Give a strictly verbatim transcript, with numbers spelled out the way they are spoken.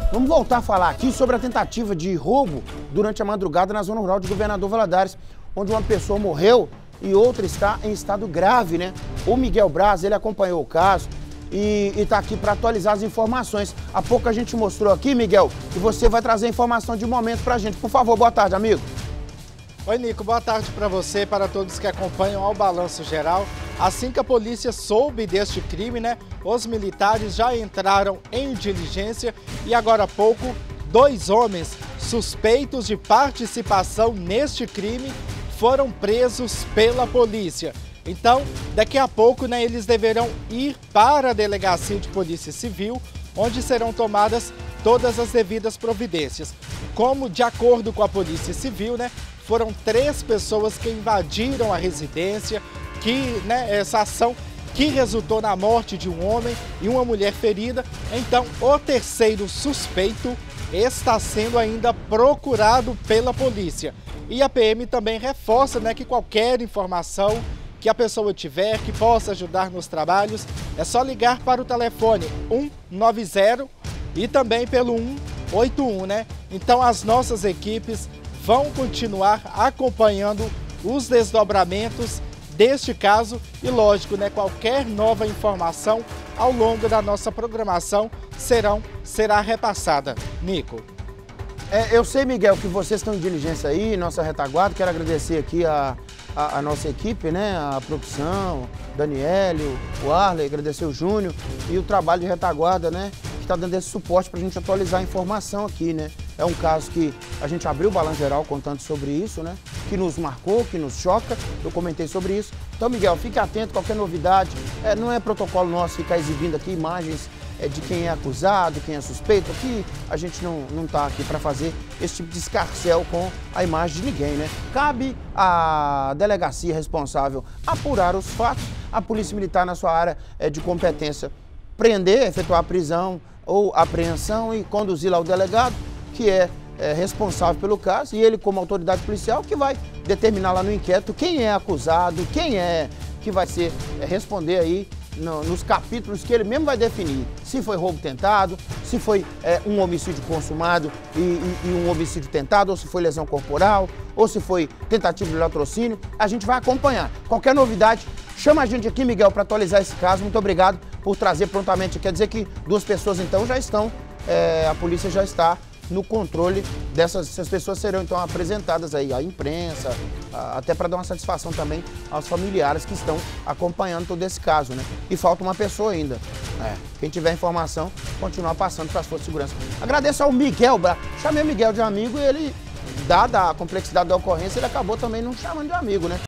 Vamos voltar a falar aqui sobre a tentativa de roubo durante a madrugada na zona rural de Governador Valadares, onde uma pessoa morreu e outra está em estado grave, né? O Miguel Braz, ele acompanhou o caso e está aqui para atualizar as informações. Há pouco a gente mostrou aqui, Miguel, e você vai trazer informação de momento para a gente. Por favor, boa tarde, amigo. Oi, Nico, boa tarde para você e para todos que acompanham ao Balanço Geral. Assim que a polícia soube deste crime, né, os militares já entraram em diligência e agora há pouco, dois homens suspeitos de participação neste crime foram presos pela polícia. Então, daqui a pouco, né, eles deverão ir para a Delegacia de Polícia Civil, onde serão tomadas todas as devidas providências. Como, de acordo com a Polícia Civil, né, foram três pessoas que invadiram a residência, que, né, essa ação que resultou na morte de um homem e uma mulher ferida. Então, o terceiro suspeito está sendo ainda procurado pela polícia. E a P M também reforça, né, que qualquer informação que a pessoa tiver, que possa ajudar nos trabalhos, é só ligar para o telefone um nove zero e também pelo um oito um, né? Então as nossas equipes vão continuar acompanhando os desdobramentos deste caso e, lógico, né, qualquer nova informação ao longo da nossa programação serão, será repassada. Nico. É, eu sei, Miguel, que vocês estão em diligência aí, nossa retaguarda. Quero agradecer aqui a, a, a nossa equipe, né? A produção, Daniel, o Arley, agradecer o Júnior e o trabalho de retaguarda, né? Que está dando esse suporte para a gente atualizar a informação aqui, né? É um caso que a gente abriu o Balanço Geral contando sobre isso, né? Que nos marcou, que nos choca. Eu comentei sobre isso. Então, Miguel, fique atento, qualquer novidade. É, não é protocolo nosso ficar exibindo aqui imagens é, de quem é acusado, quem é suspeito. Aqui a gente não não está aqui para fazer esse tipo de escarcéu com a imagem de ninguém, né? Cabe à delegacia responsável apurar os fatos, a Polícia Militar na sua área é, de competência prender, efetuar a prisão ou apreensão e conduzir lá o delegado, que é, é responsável pelo caso, e ele, como autoridade policial, que vai determinar lá no inquérito quem é acusado, quem é que vai ser é, responder aí no, nos capítulos que ele mesmo vai definir. Se foi roubo tentado, se foi é, um homicídio consumado e, e, e um homicídio tentado, ou se foi lesão corporal, ou se foi tentativa de latrocínio, a gente vai acompanhar. Qualquer novidade, chama a gente aqui, Miguel, para atualizar esse caso. Muito obrigado por trazer prontamente. Quer dizer que duas pessoas, então, já estão, é, a polícia já está no controle dessas, essas pessoas serão então apresentadas aí à imprensa, a, até para dar uma satisfação também aos familiares que estão acompanhando todo esse caso, né? E falta uma pessoa ainda. É, quem tiver informação, continuar passando para as forças de segurança. Agradeço ao Miguel, chamei o Miguel de amigo e ele, dada a complexidade da ocorrência, ele acabou também não chamando de amigo, né?